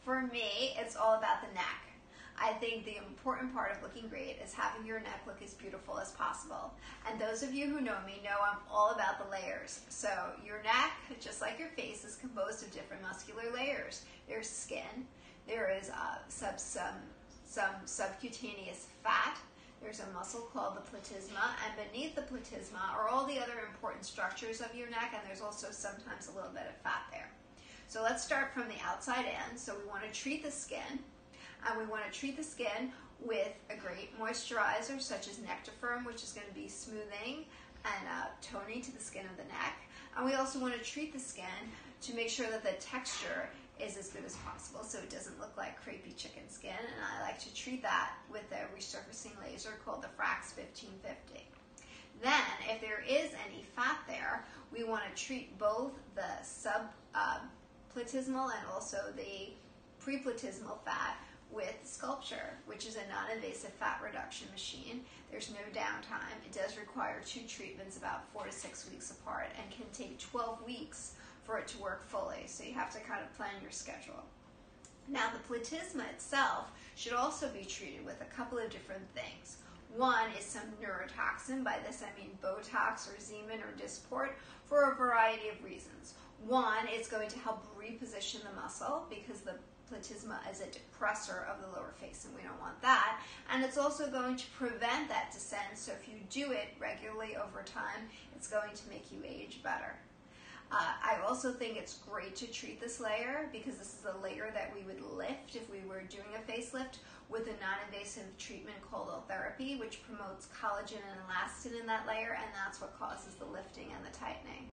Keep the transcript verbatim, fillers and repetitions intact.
For me, it's all about the neck. I think the important part of looking great is having your neck look as beautiful as possible. And those of you who know me know I'm all about the layers. So your neck, just like your face, is composed of different muscular layers. There's skin, there is uh, sub, some, some subcutaneous fat, there's a muscle called the platysma, and beneath the platysma are all the other important structures of your neck, and there's also sometimes a little bit of fat there. So let's start from the outside in. So we want to treat the skin, and we want to treat the skin with a great moisturizer such as Nectafirm, which is going to be smoothing and uh, toning to the skin of the neck. And we also want to treat the skin to make sure that the texture is as good as possible so it doesn't look like crepey chicken skin. And I like to treat that with a resurfacing laser called the Frax fifteen fifty. Then, if there is any fat there, we want to treat both the subplatysmal uh, and also the preplatysmal fat with Sculpture, which is a non-invasive fat reduction machine. There's no downtime. It does require two treatments about four to six weeks apart and can take twelve weeks for it to work fully, so you have to kind of plan your schedule. Now, the platysma itself should also be treated with a couple of different things. One is some neurotoxin. By this I mean Botox or Zeman or Dysport, for a variety of reasons. One, it's going to help reposition the muscle because the platysma is a depressor of the lower face and we don't want that. And it's also going to prevent that descent, so if you do it regularly over time, it's going to make you age better. Uh, I also think it's great to treat this layer because this is a layer that we would lift if we were doing a facelift with a non-invasive treatment called Ultherapy, which promotes collagen and elastin in that layer, and that's what causes the lifting and the tightening.